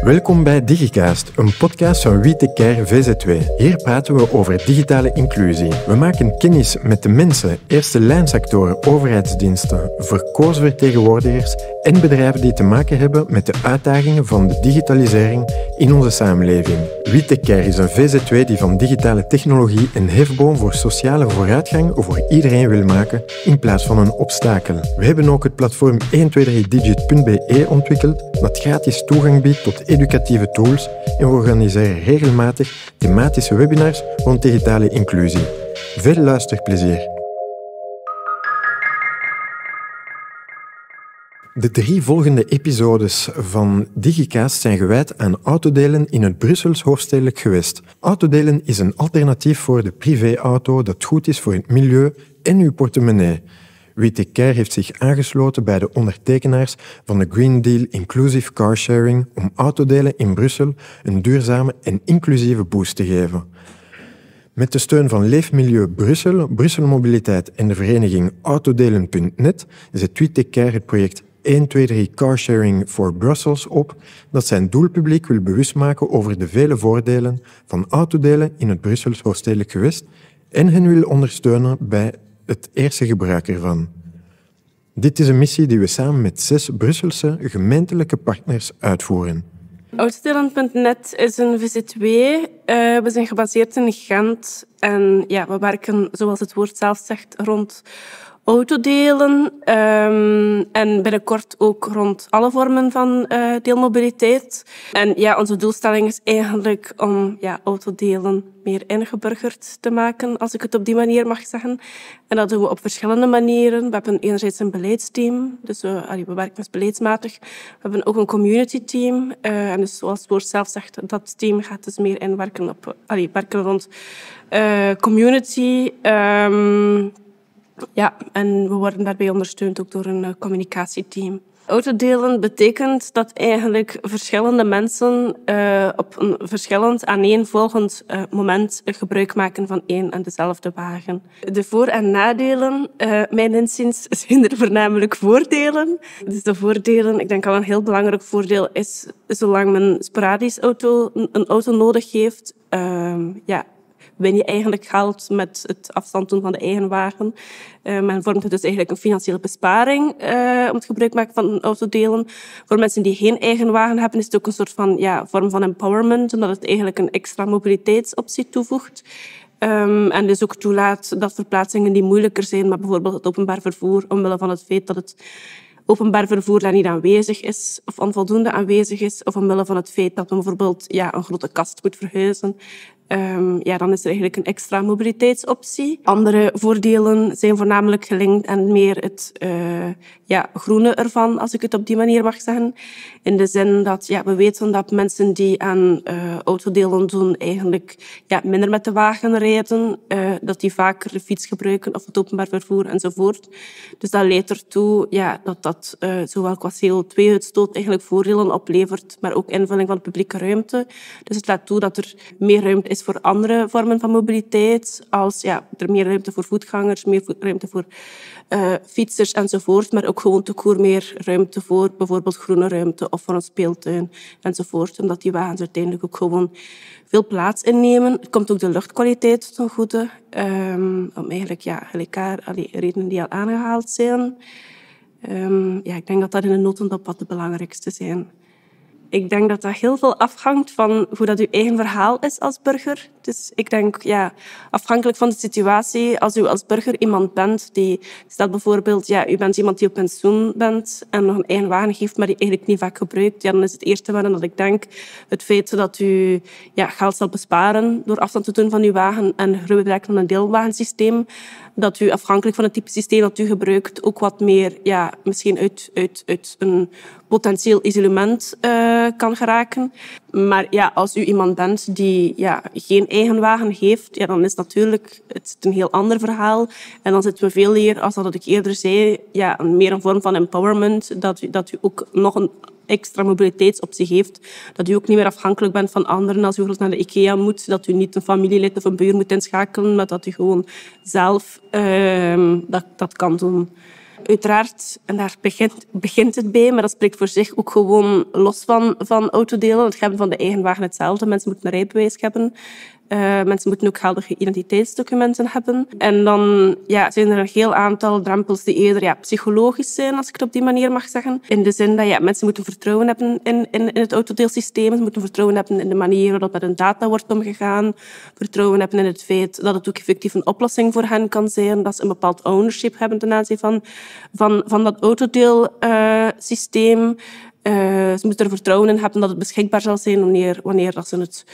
Welkom bij Digicast, een podcast van WeTechCare VZW. Hier praten we over digitale inclusie. We maken kennis met de mensen, eerste lijnsactoren, overheidsdiensten, verkozen vertegenwoordigers en bedrijven die te maken hebben met de uitdagingen van de digitalisering in onze samenleving. WeTechCare is een VZW die van digitale technologie een hefboom voor sociale vooruitgang voor iedereen wil maken in plaats van een obstakel. We hebben ook het platform 123digit.be ontwikkeld dat gratis toegang biedt tot educatieve tools en we organiseren regelmatig thematische webinars rond digitale inclusie. Veel luisterplezier. De 3 volgende episodes van Digicast zijn gewijd aan autodelen in het Brussels hoofdstedelijk gewest. Autodelen is een alternatief voor de privéauto dat goed is voor het milieu en uw portemonnee. WeTechCare heeft zich aangesloten bij de ondertekenaars van de Green Deal Inclusive Carsharing om autodelen in Brussel een duurzame en inclusieve boost te geven. Met de steun van Leefmilieu Brussel, Brussel Mobiliteit en de vereniging Autodelen.net zet WeTechCare het project 123 Carsharing for Brussels op dat zijn doelpubliek wil bewust maken over de vele voordelen van autodelen in het Brussels hoofdstedelijk gewest en hen wil ondersteunen bij het eerste gebruik ervan. Dit is een missie die we samen met 6 Brusselse gemeentelijke partners uitvoeren. Autodelen.net is een VZW. We zijn gebaseerd in Gent en we werken, zoals het woord zelf zegt, rond autodelen en binnenkort ook rond alle vormen van deelmobiliteit. En onze doelstelling is eigenlijk om autodelen meer ingeburgerd te maken, als ik het op die manier mag zeggen. En dat doen we op verschillende manieren. We hebben enerzijds een beleidsteam, dus we werken dus beleidsmatig. We hebben ook een community team. En dus zoals het woord zelf zegt, dat team gaat dus meer inwerken op werken rond community. En we worden daarbij ondersteund ook door een communicatieteam. Autodelen betekent dat eigenlijk verschillende mensen op een verschillend aaneenvolgend moment gebruik maken van één en dezelfde wagen. De voor- en nadelen, mijn inziens, zijn er voornamelijk voordelen. Dus de voordelen, ik denk al een heel belangrijk voordeel is, zolang men sporadisch een auto nodig heeft, win je eigenlijk geld met het afstand doen van de eigen wagen. Men vormt het dus eigenlijk een financiële besparing om het gebruik maken van autodelen. Voor mensen die geen eigen wagen hebben, is het ook een soort van vorm van empowerment, omdat het eigenlijk een extra mobiliteitsoptie toevoegt. En dus ook toelaat dat verplaatsingen die moeilijker zijn, maar bijvoorbeeld het openbaar vervoer, omwille van het feit dat het openbaar vervoer daar niet aanwezig is of onvoldoende aanwezig is, of omwille van het feit dat men bijvoorbeeld een grote kast moet verhuizen, dan is er eigenlijk een extra mobiliteitsoptie. Andere voordelen zijn voornamelijk gelinkt aan meer het groene ervan, als ik het op die manier mag zeggen. In de zin dat we weten dat mensen die aan autodelen doen eigenlijk minder met de wagen rijden, dat die vaker de fiets gebruiken of het openbaar vervoer enzovoort. Dus dat leidt ertoe dat zowel qua CO2-uitstoot eigenlijk voordelen oplevert, maar ook invulling van de publieke ruimte. Dus het laat toe dat er meer ruimte is voor andere vormen van mobiliteit, als er meer ruimte voor voetgangers, meer ruimte voor fietsers enzovoort, maar ook gewoon te koer meer ruimte voor bijvoorbeeld groene ruimte of voor een speeltuin enzovoort, omdat die wagens uiteindelijk ook gewoon veel plaats innemen. Het komt ook de luchtkwaliteit ten goede, om eigenlijk redenen die al aangehaald zijn. Ik denk dat dat in een notendop wat de belangrijkste zijn. Ik denk dat dat heel veel afhangt van hoe dat uw eigen verhaal is als burger. Dus ik denk, afhankelijk van de situatie, als u als burger iemand bent die, stel bijvoorbeeld, u bent iemand die op pensioen bent en nog een eigen wagen heeft, maar die eigenlijk niet vaak gebruikt, dan is het eerste waaraan dat ik denk het feit dat u geld zal besparen door afstand te doen van uw wagen en gebruik van een deelwagensysteem, dat u afhankelijk van het type systeem dat u gebruikt ook wat meer misschien uit een potentieel isolement kan geraken. Maar als u iemand bent die geen eigen wagen heeft, dan is natuurlijk het een heel ander verhaal. En dan zitten we veel eer, als dat ik eerder zei, meer een vorm van empowerment, dat u ook nog een extra mobiliteitsoptie heeft. Dat u ook niet meer afhankelijk bent van anderen als u bijvoorbeeld naar de IKEA moet, dat u niet een familielid of een buur moet inschakelen, maar dat u gewoon zelf dat kan doen. uiteraard, en daar begint het bij, maar dat spreekt voor zich ook gewoon los van autodelen. Het hebben van de eigen wagen hetzelfde. Mensen moeten een rijbewijs hebben. Mensen moeten ook geldige identiteitsdocumenten hebben. En dan zijn er een heel aantal drempels die eerder psychologisch zijn, als ik het op die manier mag zeggen. In de zin dat mensen moeten vertrouwen hebben in het autodeelsysteem. Ze moeten vertrouwen hebben in de manier waarop met hun data wordt omgegaan. Vertrouwen hebben in het feit dat het ook effectief een oplossing voor hen kan zijn. Dat ze een bepaald ownership hebben ten aanzien van dat autodeelsysteem. Ze moeten er vertrouwen in hebben dat het beschikbaar zal zijn wanneer dat ze het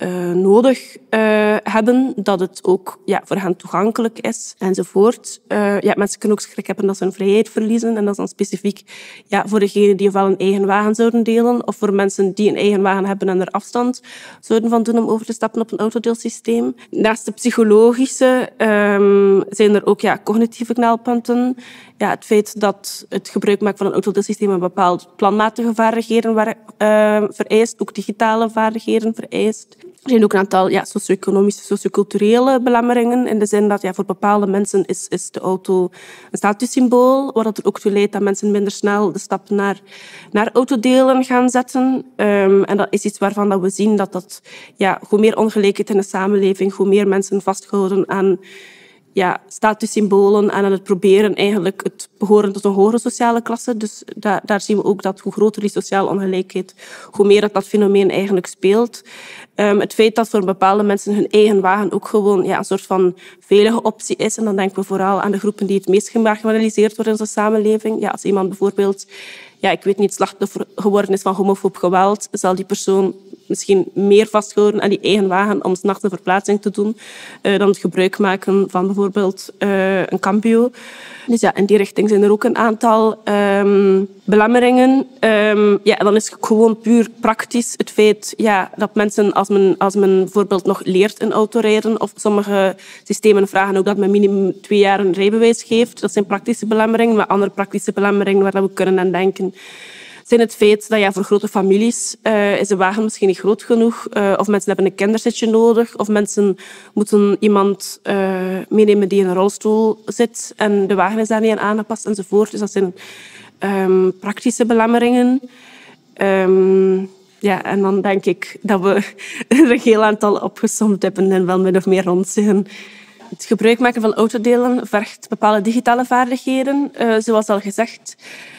nodig hebben. Dat het ook voor hen toegankelijk is, enzovoort. Mensen kunnen ook schrik hebben dat ze hun vrijheid verliezen. En dat is dan specifiek voor degenen die ofwel een eigen wagen zouden delen, of voor mensen die een eigen wagen hebben en er afstand zouden van doen om over te stappen op een autodeelsysteem. Naast de psychologische zijn er ook cognitieve knelpunten. Het feit dat het gebruik maken van een autodeelsysteem een bepaald planmatige vaardigheden vereist, ook digitale vaardigheden vereist. Er zijn ook een aantal socio-economische, socio-culturele belemmeringen, in de zin dat voor bepaalde mensen is de auto een statussymbool, wat er ook toe leidt dat mensen minder snel de stap naar autodelen gaan zetten. En dat is iets waarvan dat we zien dat hoe meer ongelijkheid in de samenleving, hoe meer mensen vasthouden aan statussymbolen en aan het proberen eigenlijk het behoren tot een hogere sociale klasse. Dus daar zien we ook dat hoe groter die sociale ongelijkheid, hoe meer dat fenomeen eigenlijk speelt. Het feit dat voor bepaalde mensen hun eigen wagen ook gewoon een soort van veilige optie is. En dan denken we vooral aan de groepen die het meest gemarginaliseerd worden in onze samenleving. Als iemand bijvoorbeeld slachtoffer geworden is van homofoob geweld, zal die persoon misschien meer vasthouden aan die eigen wagen om 's nachts een verplaatsing te doen dan het gebruik maken van bijvoorbeeld een Cambio. Dus in die richting zijn er ook een aantal belemmeringen. En dan is het gewoon puur praktisch het feit dat mensen, als men bijvoorbeeld nog leert in autorijden, of sommige systemen vragen ook dat men minimum 2 jaar een rijbewijs geeft. Dat zijn praktische belemmeringen, maar andere praktische belemmeringen waar we kunnen aan denken zijn het feit dat voor grote families is de wagen misschien niet groot genoeg. Of mensen hebben een kinderzitje nodig. Of mensen moeten iemand meenemen die in een rolstoel zit. En de wagen is daar niet aan aangepast enzovoort. Dus dat zijn praktische belemmeringen. En dan denk ik dat we er een heel aantal opgesomd hebben en wel min of meer rond zijn. Het gebruik maken van autodelen vergt bepaalde digitale vaardigheden, zoals al gezegd.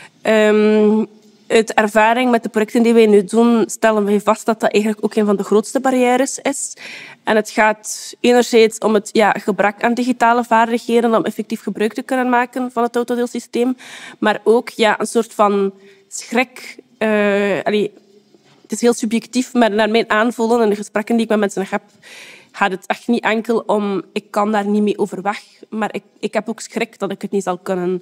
Uit ervaring met de projecten die wij nu doen, stellen wij vast dat dat eigenlijk ook een van de grootste barrières is. En het gaat enerzijds om het gebrek aan digitale vaardigheden om effectief gebruik te kunnen maken van het autodeelsysteem, maar ook een soort van schrik. Het is heel subjectief, maar naar mijn aanvoelen en de gesprekken die ik met mensen heb, gaat het echt niet enkel om ik kan daar niet mee overweg, maar ik heb ook schrik dat ik het niet zal kunnen.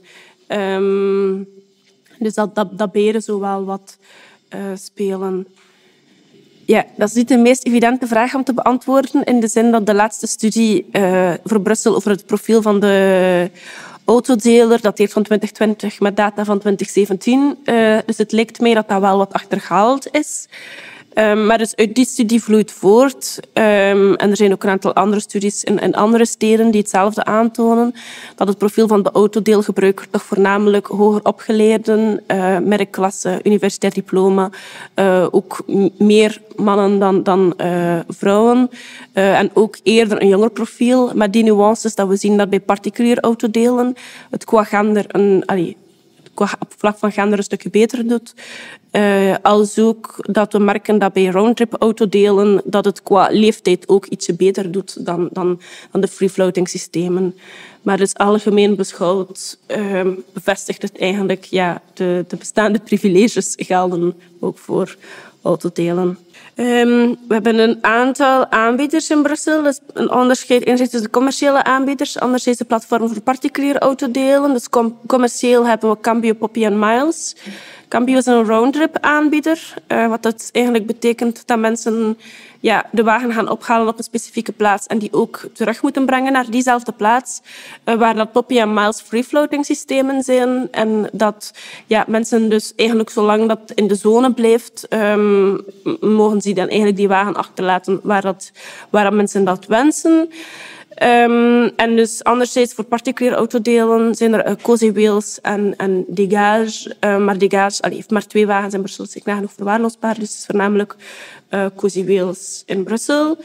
Dus dat beide zo wel wat spelen. Dat is niet de meest evidente vraag om te beantwoorden, in de zin dat de laatste studie voor Brussel over het profiel van de autodeler dateert van 2020 met data van 2017. Dus het lijkt mij dat dat wel wat achterhaald is. Maar dus uit die studie vloeit voort. En er zijn ook een aantal andere studies in andere steden die hetzelfde aantonen. Dat het profiel van de autodeelgebruiker toch voornamelijk hoger opgeleiden, merkklasse, universitair diploma, ook meer mannen dan vrouwen. En ook eerder een jonger profiel. Met die nuances dat we zien dat bij particulier autodelen het qua gender op vlak van gender een stukje beter doet. Als ook dat we merken dat bij roundtrip autodelen dat het qua leeftijd ook ietsje beter doet dan de free-floating systemen. Maar dus algemeen beschouwd bevestigt het eigenlijk de bestaande privileges gelden ook voor autodelen. We hebben een aantal aanbieders in Brussel. Dus een onderscheid enerzijds tussen de commerciële aanbieders, anderzijds de platform voor particulier autodelen. Dus commercieel hebben we Cambio, Poppy en Miles. Cambio is een roundtrip aanbieder, wat dat eigenlijk betekent dat mensen de wagen gaan ophalen op een specifieke plaats en die ook terug moeten brengen naar diezelfde plaats, waar dat Poppy en Miles free-floating systemen zijn. En dat mensen dus eigenlijk zolang dat in de zone blijft, mogen ze dan eigenlijk die wagen achterlaten waar mensen dat wensen. En dus anderzijds voor particuliere autodelen zijn er Cozy Wheels en Dégage. Maar Dégage heeft maar 2 wagens in Brussel, dus ik nagenoeg verwaarloosbaar. Dus het is voornamelijk Cozy Wheels in Brussel.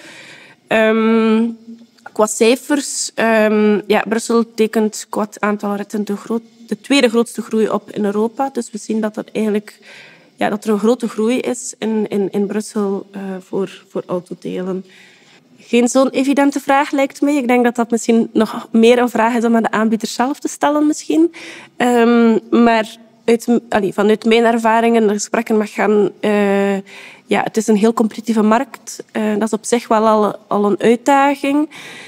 Qua cijfers, Brussel tekent qua het aantal ritten de tweede grootste groei op in Europa. Dus we zien dat dat er een grote groei is in Brussel voor autodelen. Geen zo'n evidente vraag, lijkt mij. Ik denk dat dat misschien nog meer een vraag is om aan de aanbieder zelf te stellen, misschien. Maar vanuit mijn ervaringen en gesprekken met gaan... het is een heel competitieve markt. Dat is op zich wel al een uitdaging.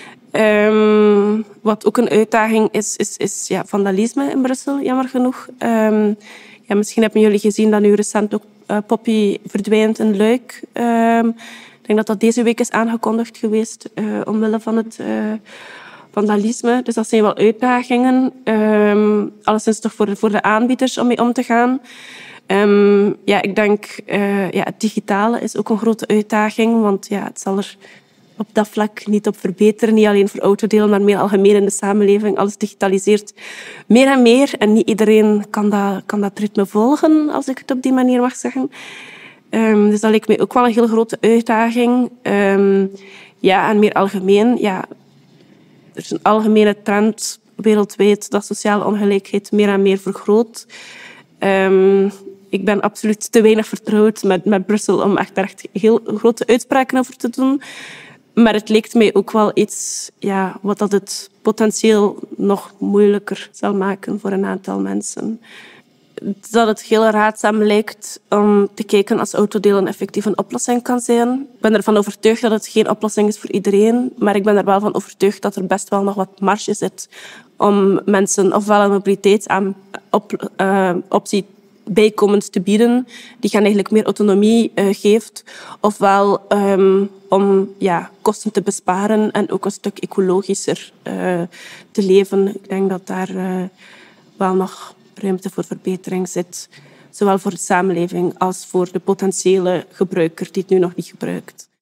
Wat ook een uitdaging is vandalisme in Brussel, jammer genoeg. Misschien hebben jullie gezien dat nu recent ook Poppy verdwijnt in Luik. Ik denk dat dat deze week is aangekondigd geweest omwille van het vandalisme. Dus dat zijn wel uitdagingen. Alleszins toch voor de aanbieders om mee om te gaan. Ik denk het digitale is ook een grote uitdaging. Want het zal er op dat vlak niet op verbeteren. Niet alleen voor autodelen, maar meer algemeen in de samenleving. Alles digitaliseert meer en meer. En niet iedereen kan dat ritme volgen, als ik het op die manier mag zeggen. Dus dat lijkt mij ook wel een heel grote uitdaging. En meer algemeen, er is een algemene trend wereldwijd dat sociale ongelijkheid meer en meer vergroot. Ik ben absoluut te weinig vertrouwd met Brussel om daar echt heel grote uitspraken over te doen. Maar het lijkt mij ook wel iets wat dat het potentieel nog moeilijker zal maken voor een aantal mensen. Dat het heel raadzaam lijkt om te kijken als autodelen effectief een oplossing kan zijn. Ik ben ervan overtuigd dat het geen oplossing is voor iedereen, maar ik ben er wel van overtuigd dat er best wel nog wat marge zit om mensen ofwel een mobiliteitsoptie bijkomend te bieden, die gaan eigenlijk meer autonomie geeft, ofwel om kosten te besparen en ook een stuk ecologischer te leven. Ik denk dat daar wel nog ruimte voor verbetering zit. Zowel voor de samenleving als voor de potentiële gebruiker die het nu nog niet gebruikt.